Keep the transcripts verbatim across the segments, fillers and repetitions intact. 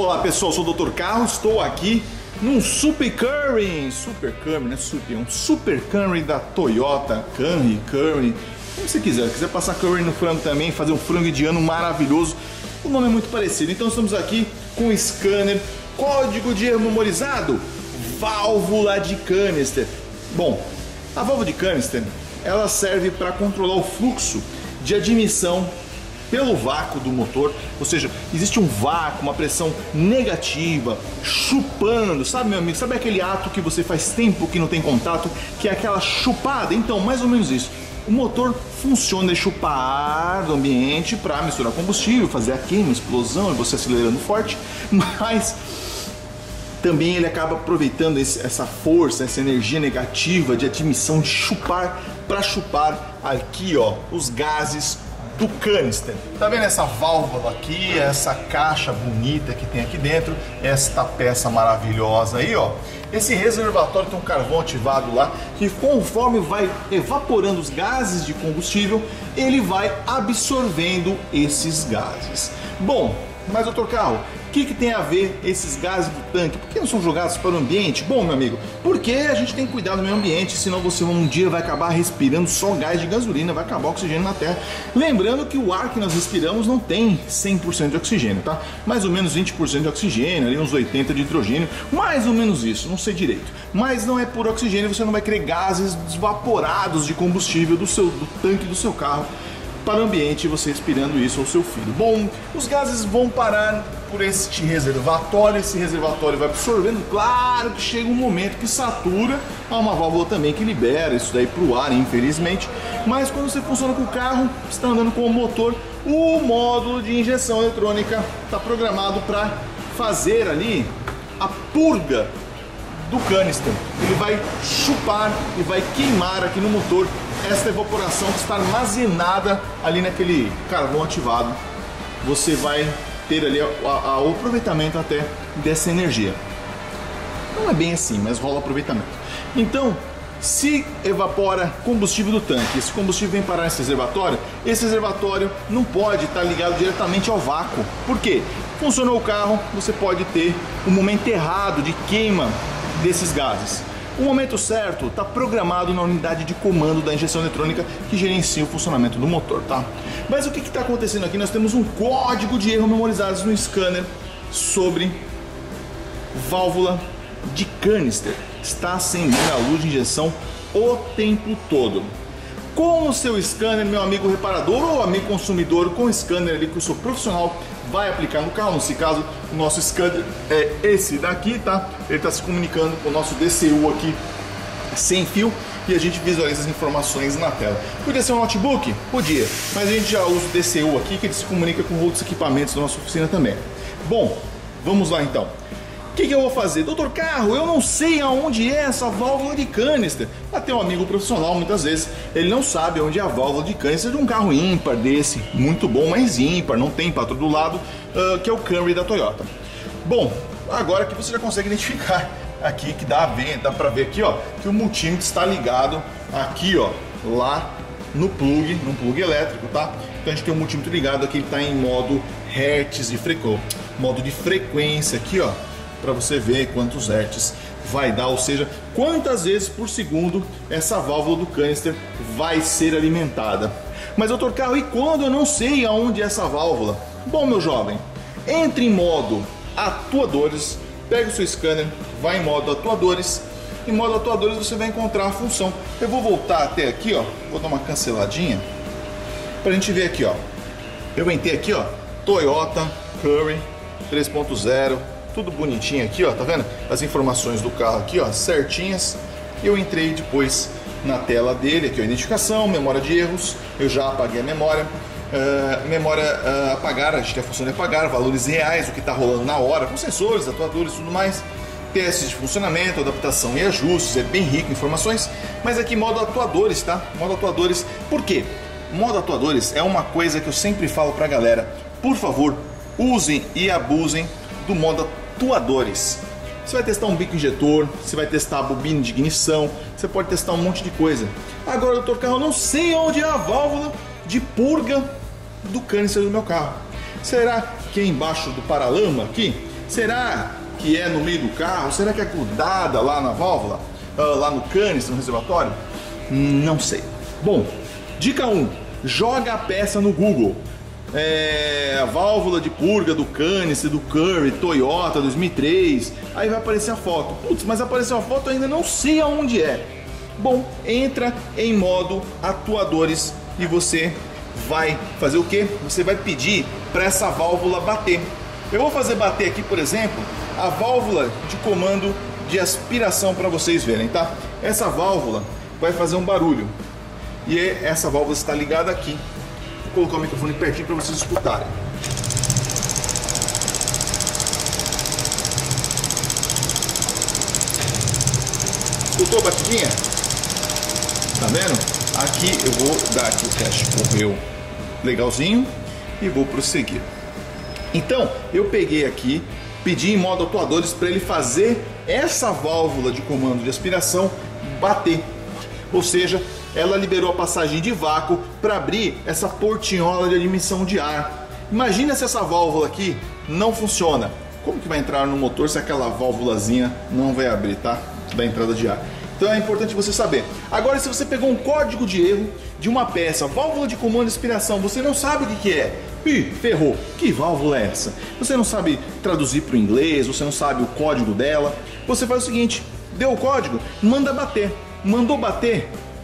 Olá pessoal, eu sou o doutor Carro, estou aqui num Super Camry, Super Camry, né? Super, um Super Camry da Toyota, Camry, Camry, como você quiser, quiser passar Camry no frango também, fazer um frango indiano maravilhoso, o nome é muito parecido. Então estamos aqui com o scanner, código de erro memorizado, válvula de canister. Bom, a válvula de canister, ela serve para controlar o fluxo de admissão pelo vácuo do motor, ou seja, existe um vácuo, uma pressão negativa, chupando, sabe meu amigo, sabe aquele ato que você faz tempo que não tem contato, que é aquela chupada? Então, mais ou menos isso. O motor funciona de chupar ar do ambiente para misturar combustível, fazer a queima, explosão e você acelerando forte, mas também ele acaba aproveitando esse, essa força, essa energia negativa de admissão, de chupar para chupar aqui, ó, os gases do canister. Tá vendo essa válvula aqui, essa caixa bonita que tem aqui dentro, esta peça maravilhosa aí, ó. Esse reservatório tem um carvão ativado lá, que conforme vai evaporando os gases de combustível, ele vai absorvendo esses gases. Bom, mas doutor Carro, o que, que tem a ver esses gases do tanque? Por que não são jogados para o ambiente? Bom, meu amigo, porque a gente tem que cuidar do meio ambiente, senão você um dia vai acabar respirando só gás de gasolina, vai acabar o oxigênio na Terra. Lembrando que o ar que nós respiramos não tem cem por cento de oxigênio, tá? Mais ou menos vinte por cento de oxigênio, ali uns oitenta por cento de hidrogênio, mais ou menos isso, não sei direito. Mas não é por oxigênio, você não vai criar gases evaporados de combustível do, seu, do tanque do seu carro para o ambiente, você respirando isso ao seu filho. Bom, os gases vão parar por este reservatório, esse reservatório vai absorvendo, claro que chega um momento que satura, há uma válvula também que libera isso daí para o ar, infelizmente, mas quando você funciona com o carro, você está andando com o motor, o módulo de injeção eletrônica está programado para fazer ali a purga do canister. Ele vai chupar e vai queimar aqui no motor esta evaporação que está armazenada ali naquele carvão ativado. Você vai ter ali a, a, o aproveitamento até dessa energia. Não é bem assim, mas rola aproveitamento. Então, se evapora combustível do tanque, esse combustível vem parar nesse reservatório, esse reservatório não pode estar ligado diretamente ao vácuo. Por quê? Funcionou o carro, você pode ter um momento errado de queima desses gases. O momento certo está programado na unidade de comando da injeção eletrônica que gerencia o funcionamento do motor, tá? Mas o que está acontecendo aqui? Nós temos um código de erro memorizado no scanner sobre válvula de canister. Está acendendo a luz de injeção o tempo todo. Com o seu scanner, meu amigo reparador ou amigo consumidor, com o scanner ali que o seu profissional vai aplicar no carro, nesse caso o nosso scanner é esse daqui, tá? Ele está se comunicando com o nosso D C U aqui sem fio e a gente visualiza as informações na tela. Podia ser um notebook? Podia, mas a gente já usa o D C U aqui que ele se comunica com outros equipamentos da nossa oficina também. Bom, vamos lá então. O que, que eu vou fazer? Doutor Carro, eu não sei aonde é essa válvula de canister. Até um amigo profissional, muitas vezes, ele não sabe onde é a válvula de canister de um carro ímpar desse, muito bom, mas ímpar, não tem para todo lado, uh, que é o Camry da Toyota. Bom, agora que você já consegue identificar aqui, que dá, dá para ver aqui, ó, que o multímetro está ligado aqui, ó, lá no plug, no plug elétrico, tá? Então a gente tem o multímetro ligado aqui, ele está em modo hertz de frequência, modo de frequência aqui, ó, para você ver quantos hertz vai dar, ou seja, quantas vezes por segundo essa válvula do canister vai ser alimentada. Mas doutor Carro, e quando eu não sei aonde é essa válvula? Bom, meu jovem, entre em modo atuadores, pega o seu scanner, vai em modo atuadores, em modo atuadores você vai encontrar a função. Eu vou voltar até aqui, ó, vou dar uma canceladinha para a gente ver aqui, ó. Eu entrei aqui, ó, Toyota Camry três ponto zero, tudo bonitinho aqui, ó, tá vendo? As informações do carro aqui, ó, certinhas. Eu entrei depois na tela dele, aqui, ó, identificação, memória de erros, eu já apaguei a memória. Uh, memória uh, apagar, a gente tem a função de apagar, valores reais, o que está rolando na hora, com sensores, atuadores e tudo mais. Testes de funcionamento, adaptação e ajustes, é bem rico em informações. Mas aqui modo atuadores, tá? Modo atuadores, por quê? Modo atuadores é uma coisa que eu sempre falo pra galera, por favor, usem e abusem do modo atuadores. Você vai testar um bico injetor, você vai testar a bobina de ignição, você pode testar um monte de coisa. Agora, doutor Carro, eu não sei onde é a válvula de purga do canister do meu carro. Será que é embaixo do paralama aqui? Será que é no meio do carro? Será que é grudada lá na válvula? Uh, lá no canister, no reservatório? Não sei. Bom, dica um. Joga a peça no Google. É, a válvula de purga do canister, do Curry, Toyota dois mil e três. Aí vai aparecer a foto. Putz, mas apareceu a foto, eu ainda não sei aonde é. Bom, entra em modo atuadores e você vai fazer o quê? Você vai pedir para essa válvula bater. Eu vou fazer bater aqui, por exemplo, a válvula de comando de aspiração para vocês verem, tá? Essa válvula vai fazer um barulho e essa válvula está ligada aqui. Vou colocar o microfone pertinho para vocês escutarem. Escutou a batidinha? Tá vendo? Aqui eu vou dar aqui o teste, correu legalzinho e vou prosseguir. Então eu peguei aqui, pedi em modo atuadores para ele fazer essa válvula de comando de aspiração bater, ou seja, ela liberou a passagem de vácuo para abrir essa portinhola de admissão de ar. Imagina se essa válvula aqui não funciona. Como que vai entrar no motor se aquela válvulazinha não vai abrir, tá? Da entrada de ar. Então é importante você saber. Agora, se você pegou um código de erro de uma peça, válvula de comando de aspiração, você não sabe o que que é. Ih, ferrou. Que válvula é essa? Você não sabe traduzir para o inglês, você não sabe o código dela. Você faz o seguinte, deu o código, manda bater. Mandou bater,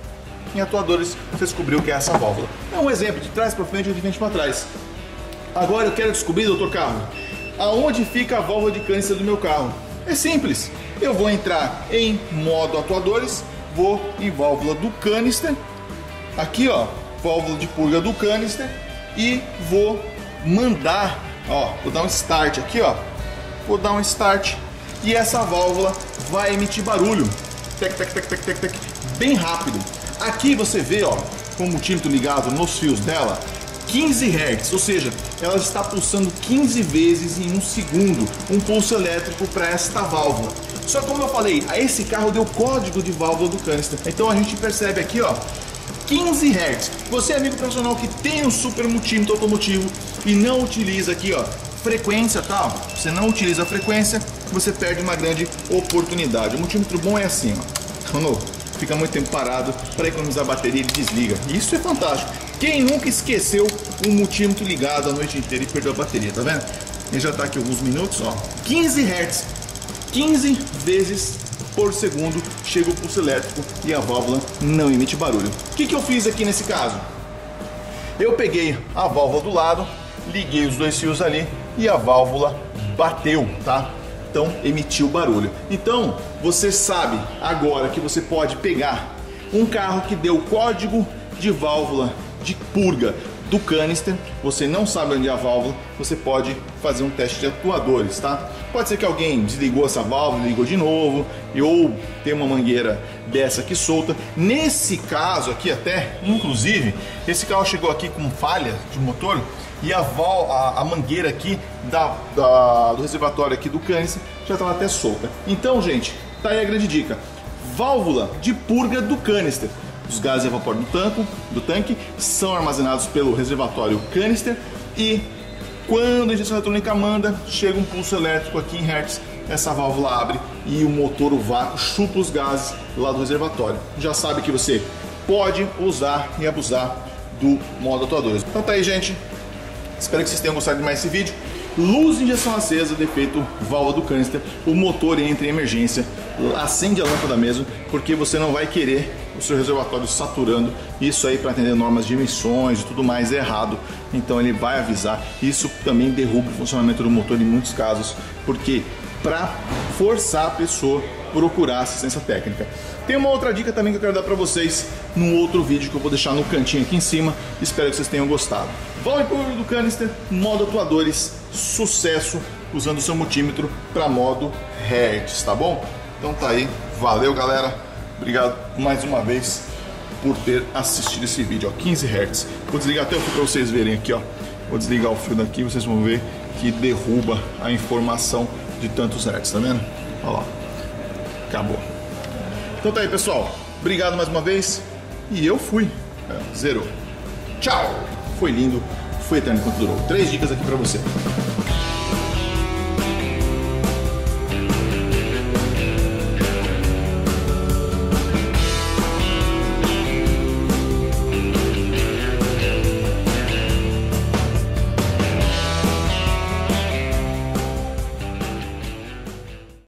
em atuadores você descobriu que é essa válvula. É um exemplo de trás para frente ou de frente para trás. Agora eu quero descobrir, doutor Carro, aonde fica a válvula de canister do meu carro. É simples, eu vou entrar em modo atuadores, vou em válvula do canister, aqui ó, válvula de purga do canister, e vou mandar, ó, vou dar um start aqui ó, vou dar um start e essa válvula vai emitir barulho, tec, tec, tec, tec, tec, tec, bem rápido. Aqui você vê, ó, com o multímetro ligado nos fios dela, quinze hertz, ou seja, ela está pulsando quinze vezes em um segundo um pulso elétrico para esta válvula. Só que como eu falei, a esse carro deu código de válvula do canister, então a gente percebe aqui, ó, quinze hertz. Você, amigo profissional que tem um super multímetro automotivo e não utiliza aqui, ó, frequência, tá? Você não utiliza a frequência, você perde uma grande oportunidade. O multímetro bom é assim, ó, quando fica muito tempo parado, para economizar a bateria ele desliga. Isso é fantástico. Quem nunca esqueceu um multímetro ligado a noite inteira e perdeu a bateria, tá vendo? Ele já está aqui alguns minutos, ó, quinze hertz, quinze vezes por segundo chega o pulso elétrico e a válvula não emite barulho. O que que eu fiz aqui nesse caso? Eu peguei a válvula do lado, liguei os dois fios ali e a válvula bateu, tá? Então emitiu barulho. Então você sabe agora que você pode pegar um carro que deu código de válvula de purga do canister, você não sabe onde é a válvula, você pode fazer um teste de atuadores, tá? Pode ser que alguém desligou essa válvula, ligou de novo, e ou tem uma mangueira dessa aqui solta. Nesse caso aqui até, inclusive, esse carro chegou aqui com falha de motor e a, val, a, a mangueira aqui da, da, do reservatório aqui do canister já estava até solta. Então, gente, tá aí a grande dica. Válvula de purga do canister. Os gases de vapor do tanque, do tanque são armazenados pelo reservatório canister e quando a injeção eletrônica manda, chega um pulso elétrico aqui em hertz, essa válvula abre e o motor, o vácuo, chupa os gases lá do reservatório. Já sabe que você pode usar e abusar do modo atuadores. Então tá aí, gente. Espero que vocês tenham gostado de mais esse vídeo. Luz de injeção acesa, defeito válvula do canister, o motor entra em emergência, acende a lâmpada mesmo, porque você não vai querer o seu reservatório saturando. Isso aí, para atender normas de emissões e tudo mais, é errado. Então ele vai avisar. Isso também derruba o funcionamento do motor em muitos casos, porque para forçar a pessoa a procurar assistência técnica. Tem uma outra dica também que eu quero dar para vocês num outro vídeo que eu vou deixar no cantinho aqui em cima. Espero que vocês tenham gostado. Válvula do canister, modo atuadores, sucesso usando o seu multímetro para modo hertz, tá bom? Então tá aí, valeu galera, obrigado mais uma vez por ter assistido esse vídeo, ó, quinze hertz. Vou desligar até o fio para vocês verem aqui, ó. Vou desligar o fio daqui, vocês vão ver que derruba a informação de tantos hertz, tá vendo? Olha lá, acabou. Então tá aí pessoal, obrigado mais uma vez e eu fui, é, zerou. Tchau, foi lindo, foi eterno enquanto durou. Três dicas aqui para você.